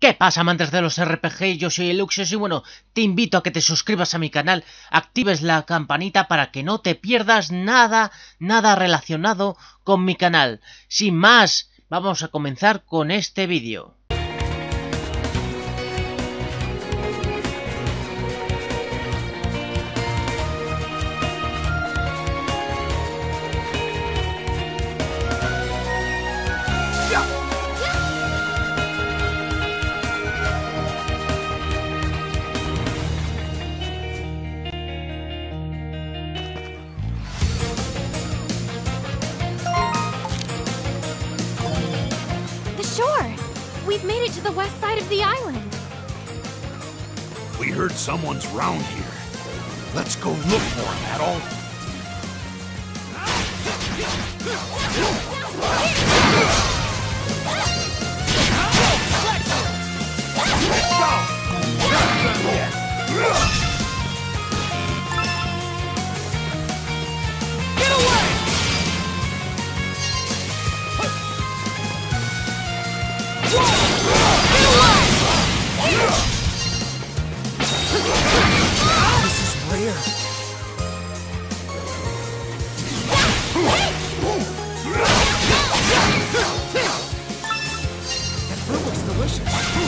¿Qué pasa, amantes de los RPG? Yo soy Eluxios y bueno, te invito a que te suscribas a mi canal, actives la campanita para que no te pierdas nada relacionado con mi canal. Sin más, vamos a comenzar con este vídeo. We've made it to the west side of the island. We heard someone's round here. Let's go look for him, Adol. Get away! This is rare. That fruit looks delicious.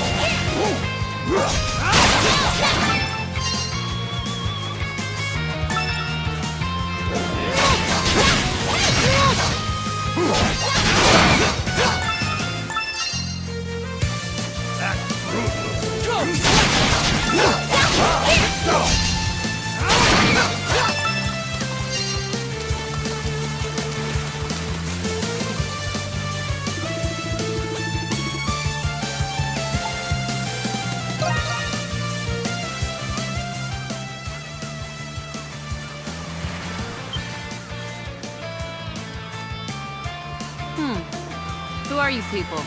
Who are you people?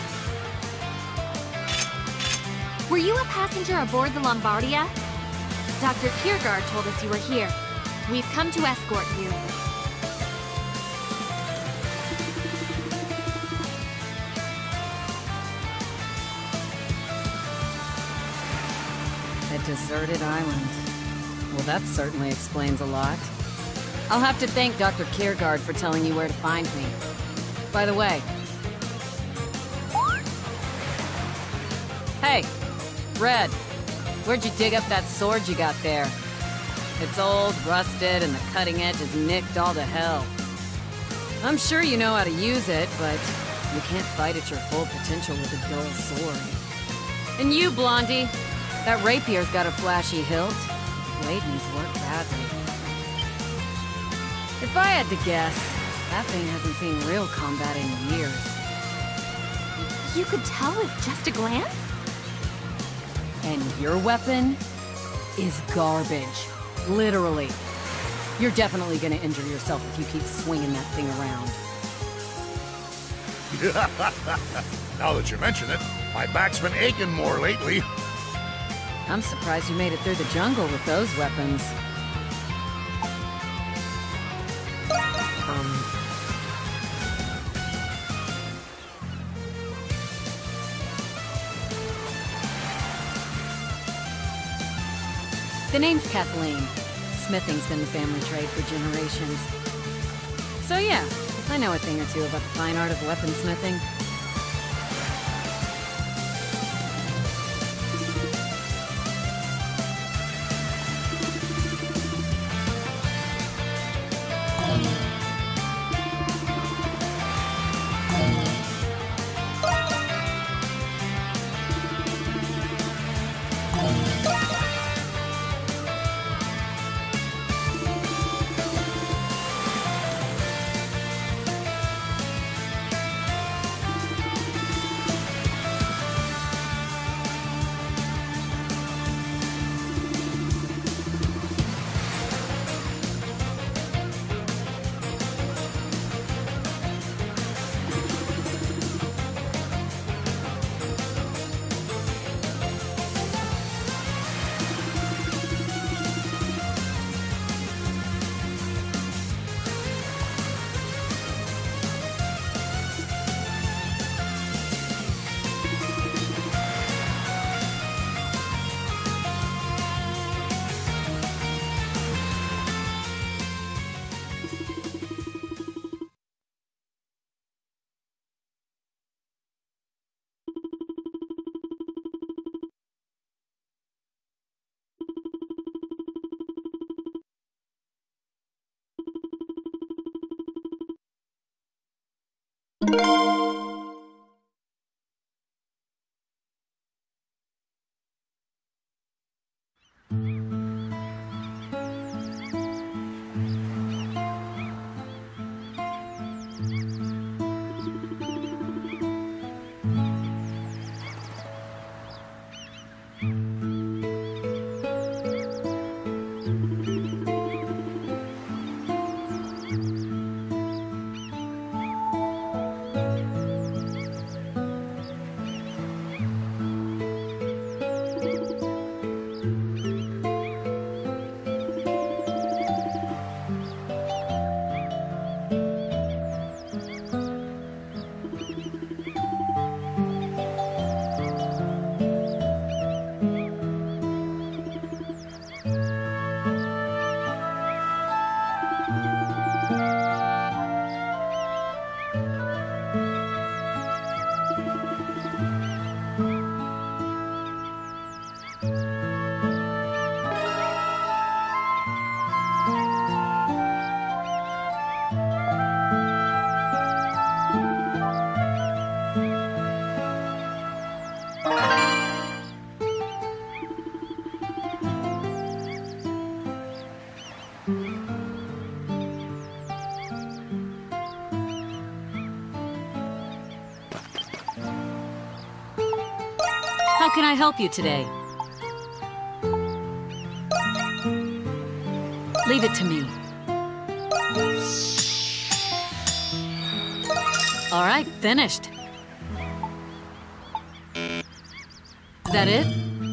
Were you a passenger aboard the Lombardia? Dr. Kiergaard told us you were here. We've come to escort you. A deserted island. Well, that certainly explains a lot. I'll have to thank Dr. Kiergaard for telling you where to find me. By the way... Hey, Red, where'd you dig up that sword you got there? It's old, rusted, and the cutting edge is nicked all to hell. I'm sure you know how to use it, but you can't fight at your full potential with a dull sword. And you, Blondie, that rapier's got a flashy hilt. Blade needs work badly. If I had to guess, that thing hasn't seen real combat in years. You could tell with just a glance? And your weapon is garbage. Literally. You're definitely gonna injure yourself if you keep swinging that thing around. Now that you mention it, my back's been aching more lately. I'm surprised you made it through the jungle with those weapons. The name's Kathleen. Smithing's been the family trade for generations. So yeah, I know a thing or two about the fine art of weaponsmithing. How can I help you today? Leave it to me. All right, finished. Is that it?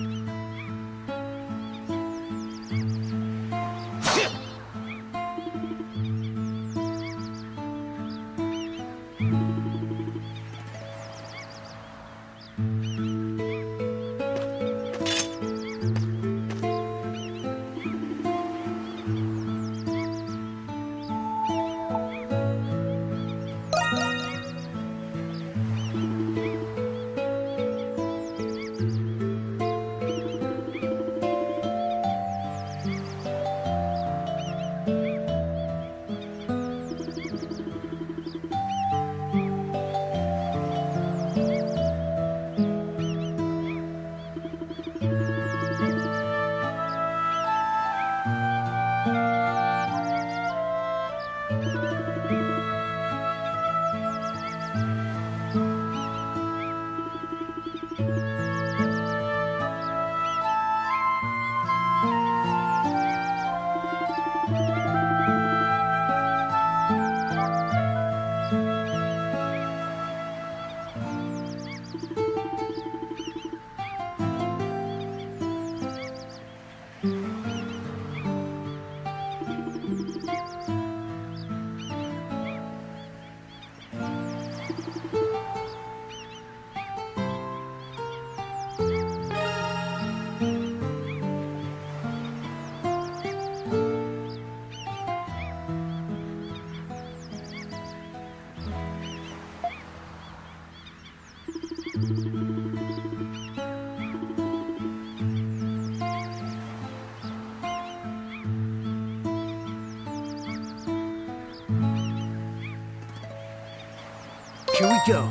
Here we go.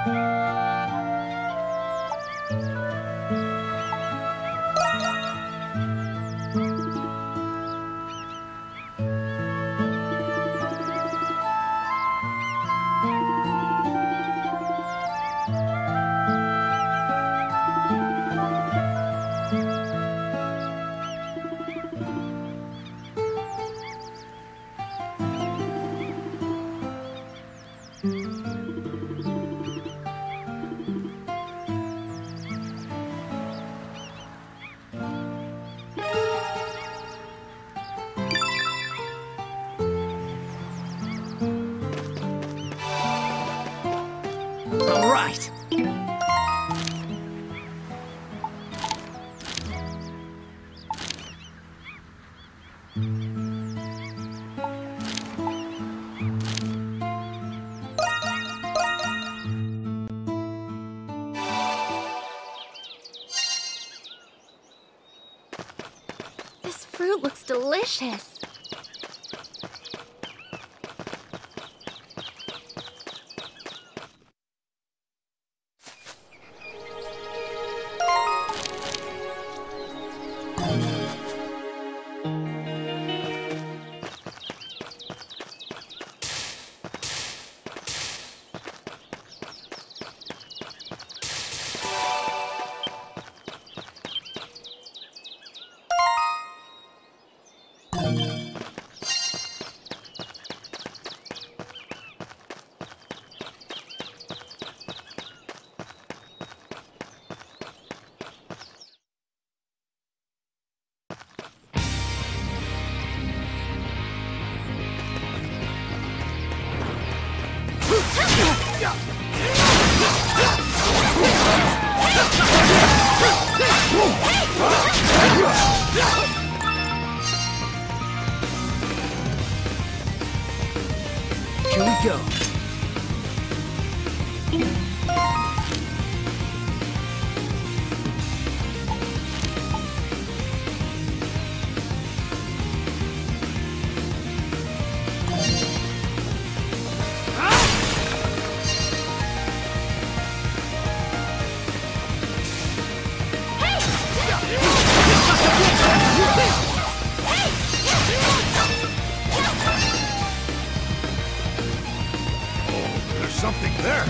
All right. This fruit looks delicious. Here we go. There's something there.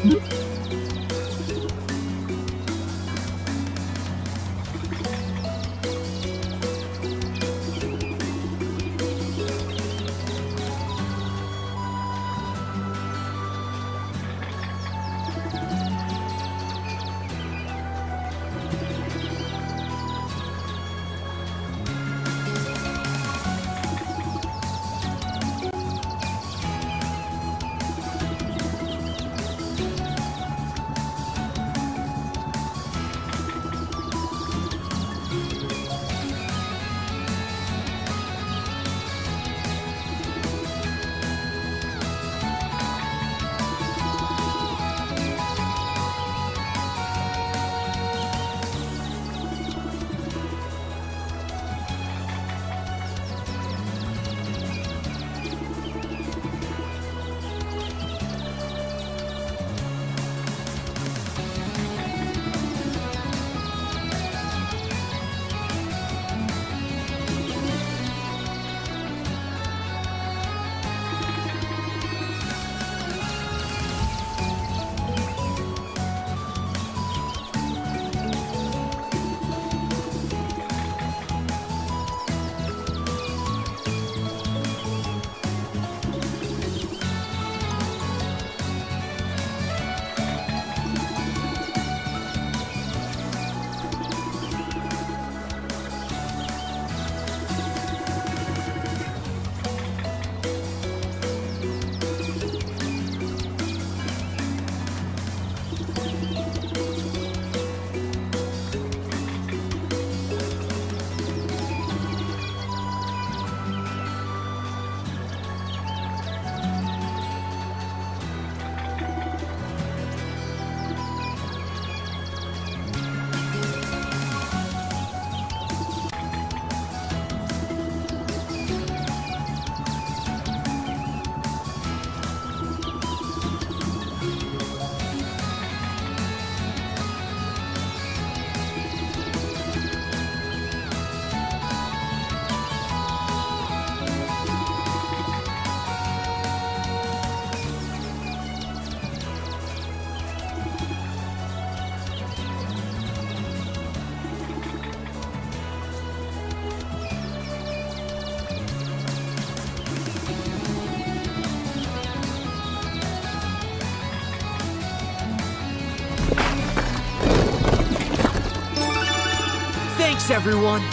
Thanks, everyone!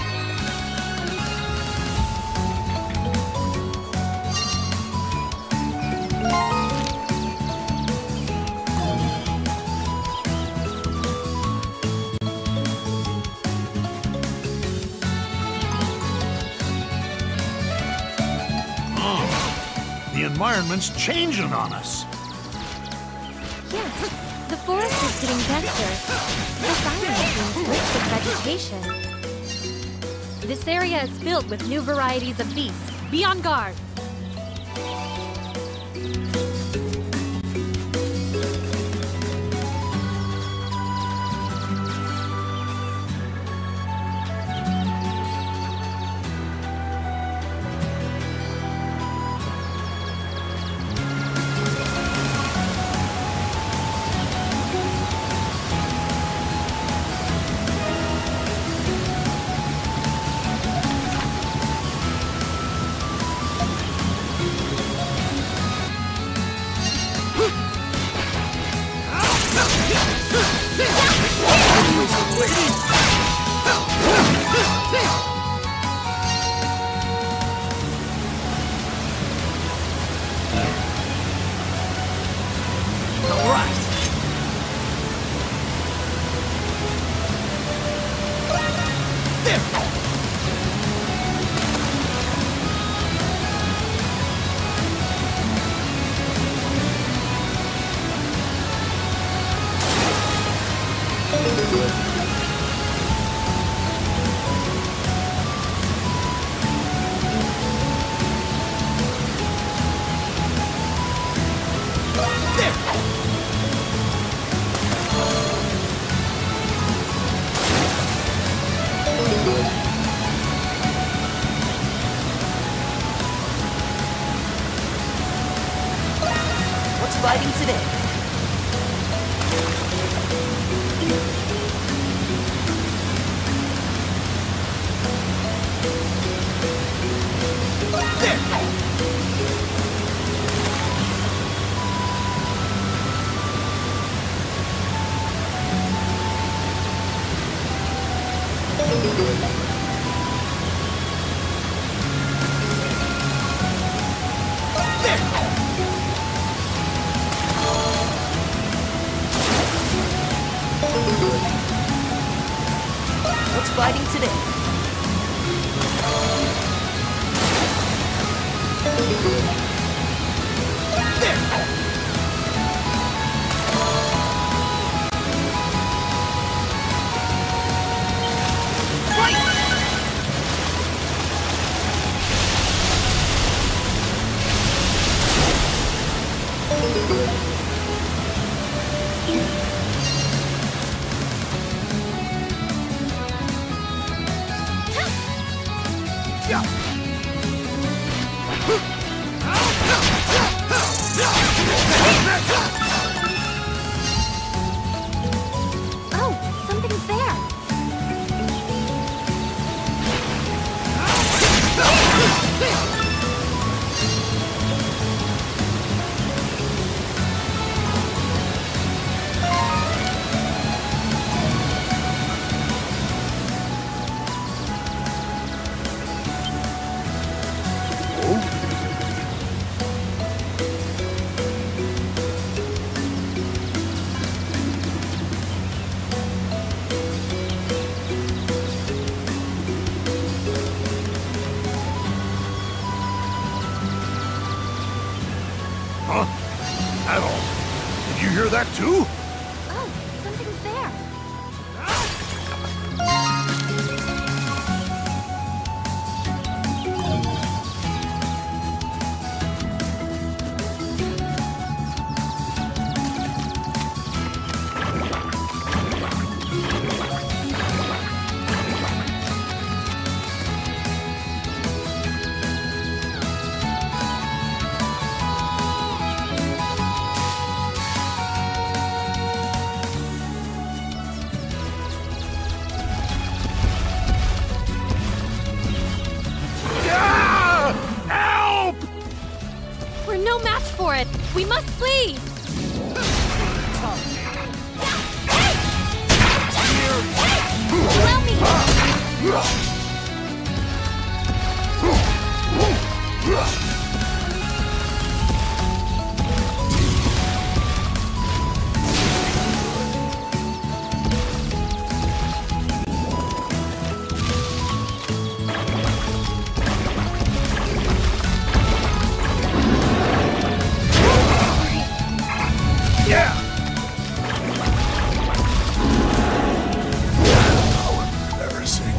The environment's changing on us. Yes, the forest is getting denser. This island seems rich with vegetation. This area is filled with new varieties of beasts. Be on guard! What's fighting today? What's fighting today? Oh, something's there. Huh? Adol, did you hear that too? Oh, something's there. Ah! Help! We're no match for it. We must flee. Allow me. Yeah! How embarrassing.